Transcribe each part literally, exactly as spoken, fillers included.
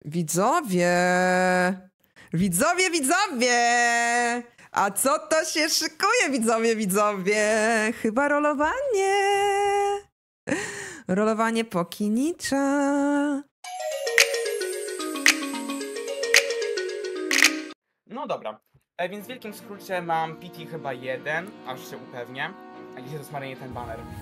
Widzowie! Widzowie, widzowie! A co to się szykuje, widzowie, widzowie? Chyba rolowanie. Rolowanie Pokinicza. No dobra, e, więc w wielkim skrócie mam P T chyba jeden, aż się upewnię. A gdzie jest Marynie ten baner? Um,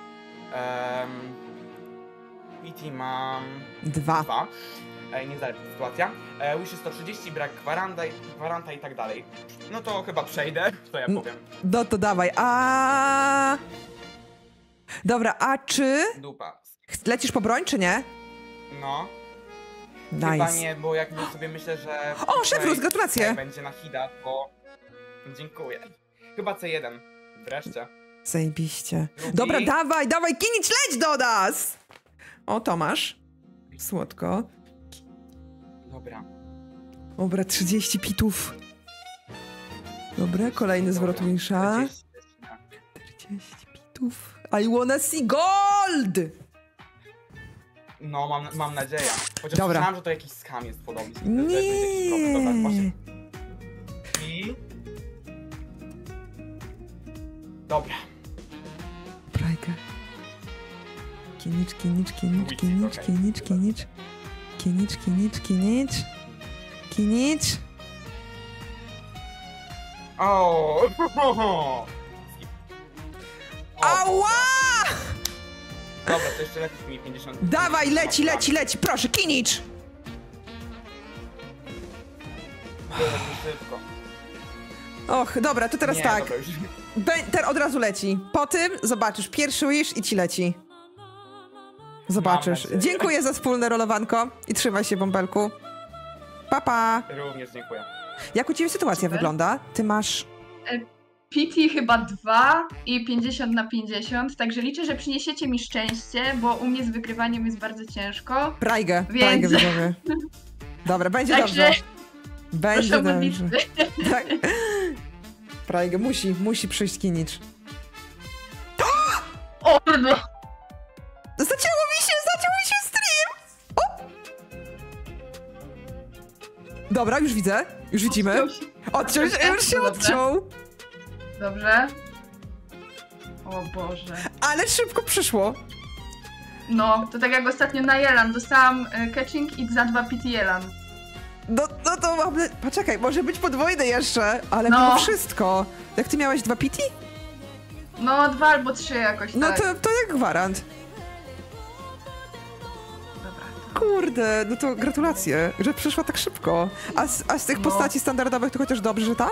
P T mam... Dwa. dwa. E, nie zależy sytuacja. E, Wish sto trzydzieści, brak gwaranta, gwaranta i tak dalej. No to chyba przejdę, to ja powiem. No to dawaj, a... Dobra, a czy... Dupa. Lecisz po broń, czy nie? No. Nice. Chyba nie, bo jak sobie myślę, że... O, Szefrus, gratulacje! Będzie na hida, to... Dziękuję. Chyba C jeden. Wreszcie. Zajebiście. Drugi. Dobra, dawaj, dawaj, Kinicz, leć do nas! O, Tomasz. Słodko. Dobra. Dobra, trzydzieści pitów. Dobra, kolejny zwrot Wisha. czterdzieści pitów. I wanna see gold! No, mam, mam nadzieję. Chociaż Dobra. myślałam, że to jakiś scam jest podobny. Nie. Dobra, właśnie. I... Dobra. Prajka. Kinicz, kinicz, kinicz, kinicz, Okay. kinicz, kinicz. Kinicz, kinicz, kinicz. Kinicz. O! Ała! Dobra, to jeszcze lepiej mi pięćdziesiąt. Dawaj, leci, leci, leci, proszę, Kinicz! Szybko. Och, dobra, to teraz Nie, tak. dobra, już. Be- ten od razu leci. Po tym zobaczysz pierwszy wish i ci leci. Zobaczysz. Mam nadzieję. Dziękuję za wspólne rolowanko i trzymaj się, bąbelku. Pa, pa. Również dziękuję. Jak u ciebie sytuacja Super. wygląda? Ty masz... P T chyba dwa i pięćdziesiąt na pięćdziesiąt, także liczę, że przyniesiecie mi szczęście, bo u mnie z wygrywaniem jest bardzo ciężko. Prajgę, Więc- prajgę widzowie. Dobra, będzie Także dobrze. Będzie proszę o dobrze. modlitwy. Tak. Prajgę, musi, musi przyjść Kinicz. O, no. Zacięło mi się, zaciął mi się stream! O! Dobra, już widzę. Już widzimy. Odciął się, już się Dobrze. odciął. Dobrze. O Boże. Ale szybko przyszło. No, to tak jak ostatnio na Jelan. Dostałam y, catching X za dwa P T Jelan. No, no to mamy... Poczekaj, może być podwójny jeszcze, ale No. mimo wszystko. Jak ty miałeś dwa pity? No, dwa albo trzy jakoś No tak. to, to jak gwarant. Dobra. Kurde, no to gratulacje, że przyszła tak szybko. A z, a z tych No. postaci standardowych to chociaż dobrze, że ta?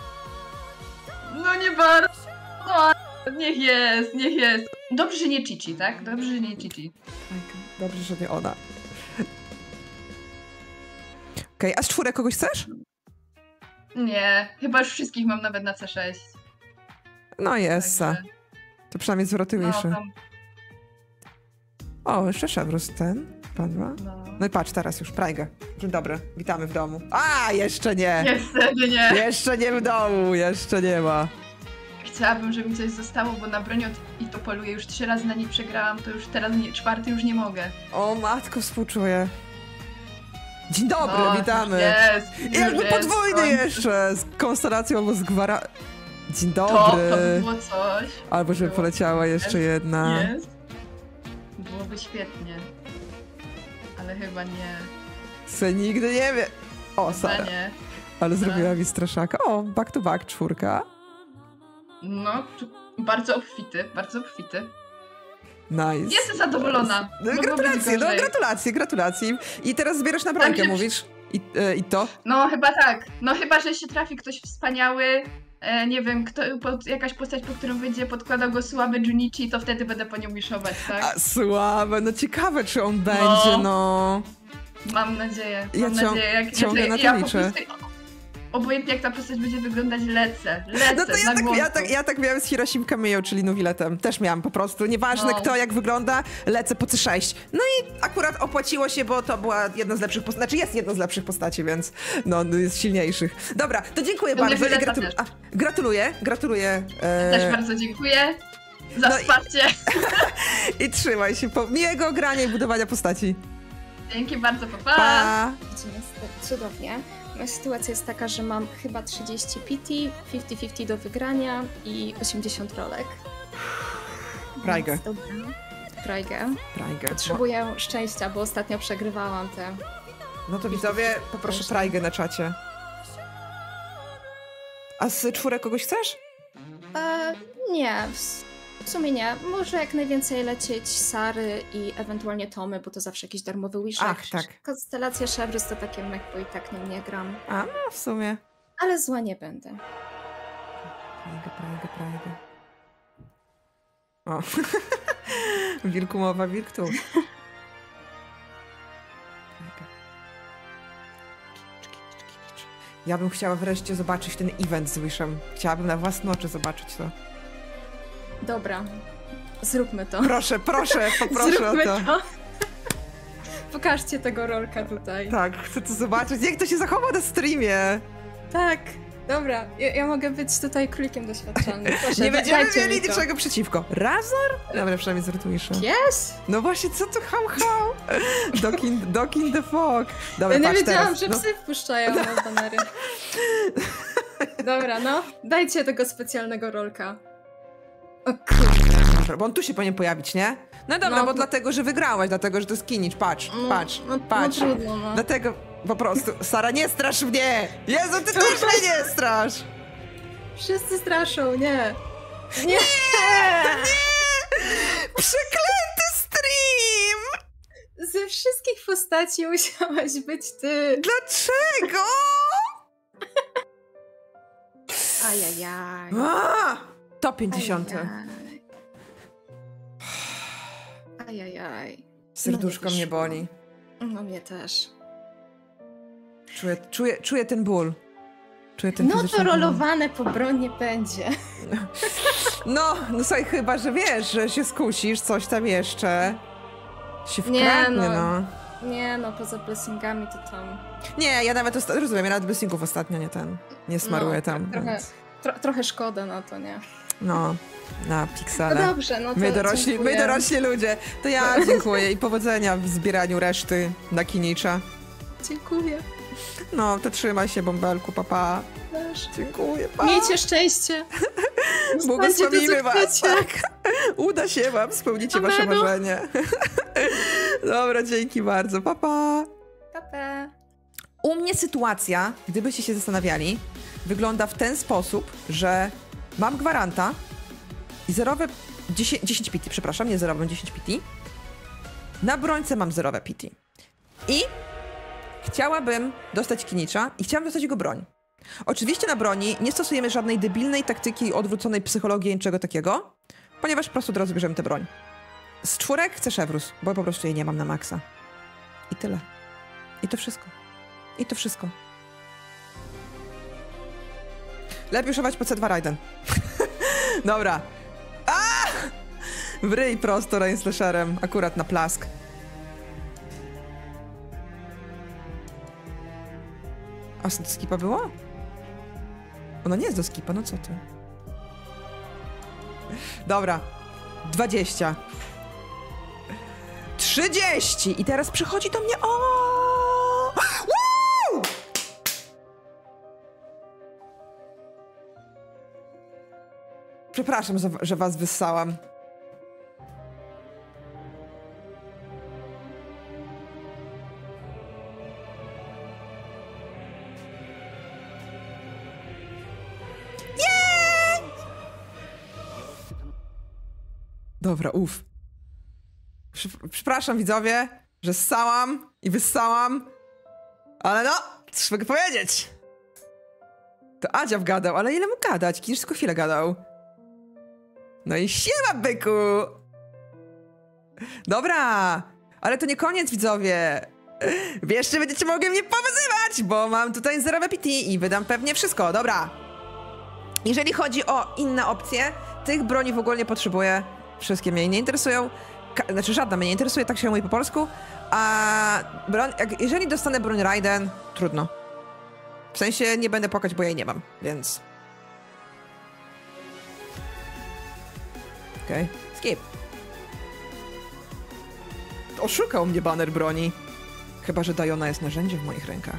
No nie bardzo. No, niech jest, niech jest. Dobrze, że nie Chichi, tak? Dobrze, że nie Chichi. Dobrze, że nie ona. Okej, okay, a z czwórek kogoś chcesz? Nie, chyba już wszystkich mam nawet na C sześć. No jest. Także, To przynajmniej zwroty no, wiszy. tam, O, jeszcze Szewrus ten. Padła. no. No i patrz, teraz już Prajgę. Dzień dobry, witamy w domu. A, jeszcze nie! Niestety nie. Jeszcze nie w domu, jeszcze nie ma. Chciałabym, żeby mi coś zostało, bo na broń od i to poluję już trzy razy na nich przegrałam, to już teraz nie, czwarty już nie mogę. O matko, współczuję. Dzień dobry, No, witamy. Jest, I już jakby jest, podwójny końcu. jeszcze, z konstelacją albo z gwara... Dzień To, dobry. to by było coś. Albo żeby było. poleciała jeszcze jedna. Jest. Byłoby świetnie. Ale chyba nie. Se nigdy nie wie. O, Chyba Sara. nie. Ale Tak. zrobiła mi straszaka. O, back to back, czwórka. No, czy- bardzo obfity, bardzo obfity. Nice. Jestem zadowolona. No, Mogło gratulacje, być no gorzej. gratulacje, gratulacje. I teraz zbierasz na bramkę, Tak, mówisz? I, e, I to? No chyba tak. No chyba, że się trafi ktoś wspaniały. E, nie wiem, kto, pod, jakaś postać, po którą będzie podkładał go słaby Junichi, to wtedy będę po nią wiszować, tak? A, słabe, no ciekawe, czy on będzie, no. Mam nadzieję. Ja Mam cią- nadzieję. Jak, ciągle ja, na to ja po liczę. prostu, obojętnie jak ta postać będzie wyglądać, lecę. Lecę No to ja na tak, głowę. ja, tak, ja tak miałem z Hiroshim Cameo, czyli Nuwiletem. Też miałam po prostu, nieważne No. kto, jak wygląda, lecę po C sześć. No i akurat opłaciło się, bo to była jedna z lepszych postaci, znaczy jest jedna z lepszych postaci, więc no, no jest silniejszych. Dobra, to dziękuję To mnie bardzo i wyleta gratul- też. a, gratuluję, gratuluję. e, Też bardzo dziękuję za No i- wsparcie. I trzymaj się, po miłego grania i budowania postaci. Dzięki bardzo, pa, pa. Pa! Widzimy, jest cudownie. Moja sytuacja jest taka, że mam chyba trzydzieści P T, pięćdziesiąt pięćdziesiąt do wygrania i osiemdziesiąt rolek. Prajgę. Więc dobra. Prajgę. Prajgę. Potrzebuję szczęścia, bo ostatnio przegrywałam te. No to widzowie, poproszę Prajgę na czacie. A z czwórek kogoś chcesz? E, nie, w sumie nie. Może jak najwięcej lecieć Sary i ewentualnie Tomy, bo to zawsze jakiś darmowy wishek. Ach, tak. Konstelacja Chevreuse to takie mek, bo i tak nim nie gram. A, no w sumie. Ale zła nie będę. Prajgę, prajgę, prajgę. O. Wilku mowa, wilk tu. Ja bym chciała wreszcie zobaczyć ten event z Wishem. Chciałabym na własne oczy zobaczyć to. Dobra, zróbmy to. Proszę, proszę, poproszę Zróbmy o to. to. Pokażcie tego rolka tutaj. Tak, chcę to zobaczyć. Jak to się zachowa na streamie? Tak, dobra. Ja, ja mogę być tutaj królikiem doświadczalnym. Proszę, Nie da- będziemy dajcie mieli mi to. niczego przeciwko. Razor? Dobra, przynajmniej z Rytuisza. Yes? No właśnie, co to hał hał? Dokin, Dokin the Fog. Dobra, Ja nie patrz wiedziałam, teraz. że No. psy wpuszczają na banery. Dobra, no. Dajcie tego specjalnego rolka. O kurde. Dobra, bo on tu się powinien pojawić, nie? No dobra, No, bo to- dlatego, że wygrałaś, dlatego, że to jest Kinicz. Patrz, No, patrz, no, patrz. No trudno, no. Dlatego po prostu, Sara, nie strasz mnie! Jezu, ty też mnie nie strasz! Wszyscy straszą, nie. Nie! Przeklęty stream! Ze wszystkich postaci musiałaś być ty. Dlaczego? Ajajaj. A! Top pięćdziesiąt. Ajajaj. Ajajaj. Serduszko No nie mnie wyszło. boli. No mnie też. Czuję, czuję, czuję ten ból. Czuję ten No fizyczny to ból. rolowane po bronie będzie. No, no słuchaj, chyba, że wiesz, że się skusisz, coś tam jeszcze się Nie, wkradnie, no. no. Nie no, poza blessingami to tam... Nie, ja nawet, osta- rozumiem, ja nawet blessingów ostatnio nie ten, nie smaruję No, tam, trochę, więc, tro, trochę szkoda na to, nie? no, na No piksele. dobrze, no to My dorośli, my dziękuję. dorośli ludzie. To ja dziękuję i powodzenia w zbieraniu reszty na Kinicza. Dziękuję. No, to trzymaj się, bąbelku, papa. Też. Dziękuję, pa. Miejcie szczęście. Błogosławimy was, chcecie. tak. Uda się wam, spełnicie wasze Amen. marzenie. Dobra, dzięki bardzo, papa. Pa, pa. U mnie sytuacja, gdybyście się zastanawiali, wygląda w ten sposób, że mam gwaranta i zerowe dziesięć, dziesięć P T, przepraszam, nie zerową, dziesięć P T. Na brońce mam zerowe P T. I chciałabym dostać Kinicza i chciałabym dostać jego broń. Oczywiście na broni nie stosujemy żadnej debilnej taktyki, odwróconej psychologii, niczego takiego, ponieważ po prostu od razu bierzemy tę broń. Z czwórek chcę Chevreuse, bo po prostu jej nie mam na maksa. I tyle. I to wszystko. I to wszystko. Lepiej uszywać po C dwa Raiden. Dobra. A! W ryj prosto Rain Slasherem, akurat na plask. A do skipa było? Ona nie jest do skipa, no co ty? Dobra. dwadzieścia. trzydzieści! I teraz przychodzi do mnie... O! Woo! Przepraszam, że, że was wyssałam. Dobra, uff. Przepraszam widzowie, że ssałam i wyssałam, ale no, coś mogę powiedzieć. To Adzia wgadał, ale ile mógł gadać? Kiedyś tylko chwilę gadał. No i siema, byku! Dobra, ale to nie koniec, widzowie. Jeszcze będziecie mogli mnie powyzywać, bo mam tutaj zerowe P T i wydam pewnie wszystko. Dobra. Jeżeli chodzi o inne opcje, tych broni w ogóle nie potrzebuję. Wszystkie mnie nie interesują. Ka znaczy żadna mnie nie interesuje, tak się mówi po polsku. A broń, jak, jeżeli dostanę broń Raiden, trudno. W sensie nie będę płakać, bo jej nie mam, więc... Okej, okay. Skip. Oszukał mnie baner broni. Chyba że Diona jest narzędziem w moich rękach.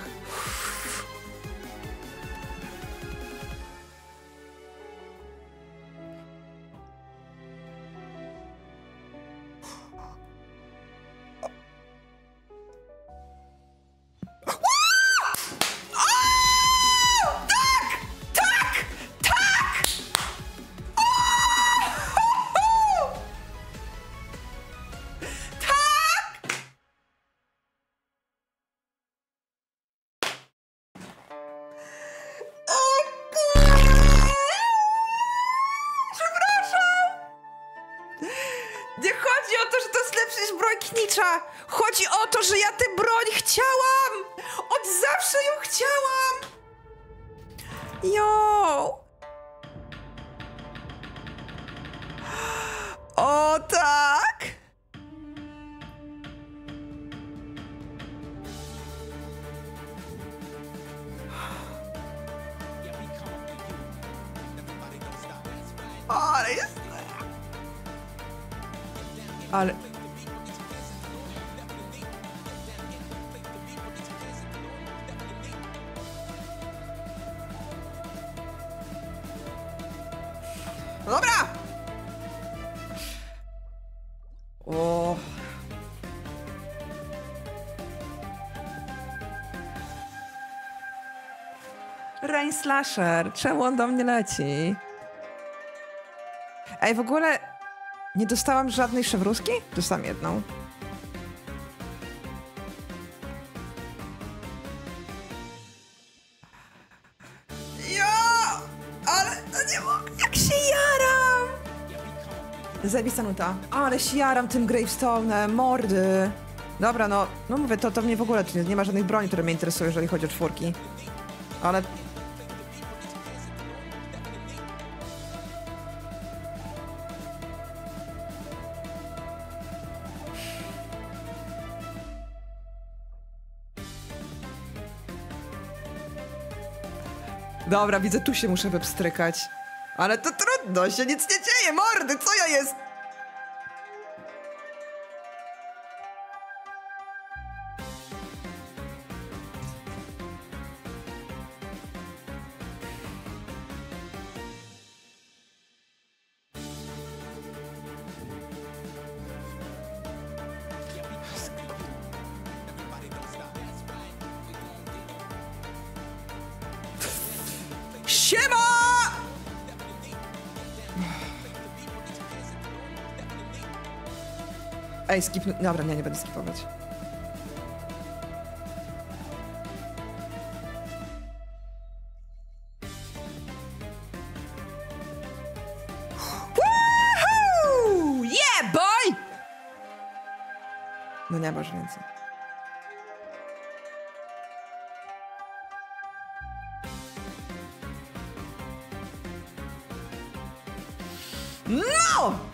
Nie chodzi o to, że to jest lepsze niż broń Knicza. Chodzi o to, że ja tę broń chciałam. Od zawsze ją chciałam. Jo. O tak. Ale jest... Ale... No dobra! O. Rain Slasher, czemu on do mnie leci? Ej, w ogóle nie dostałam żadnej szewruski? Dostałam jedną. Ja! Ale to nie mogę, jak się jaram! Zajebista nuta. Ale się jaram tym Gravestone'em, mordy. Dobra, no, no mówię, to, to mnie w ogóle nie, nie ma żadnych broni, które mnie interesują, jeżeli chodzi o czwórki. Ale... Dobra, widzę, tu się muszę wypstrykać. Ale to trudno, się nic nie dzieje, mordy, co ja jest? Siema! Ej, skip... Dobra, nie, nie będę skipować. Woohoo! Yeah, boy! No nie masz więcej. No!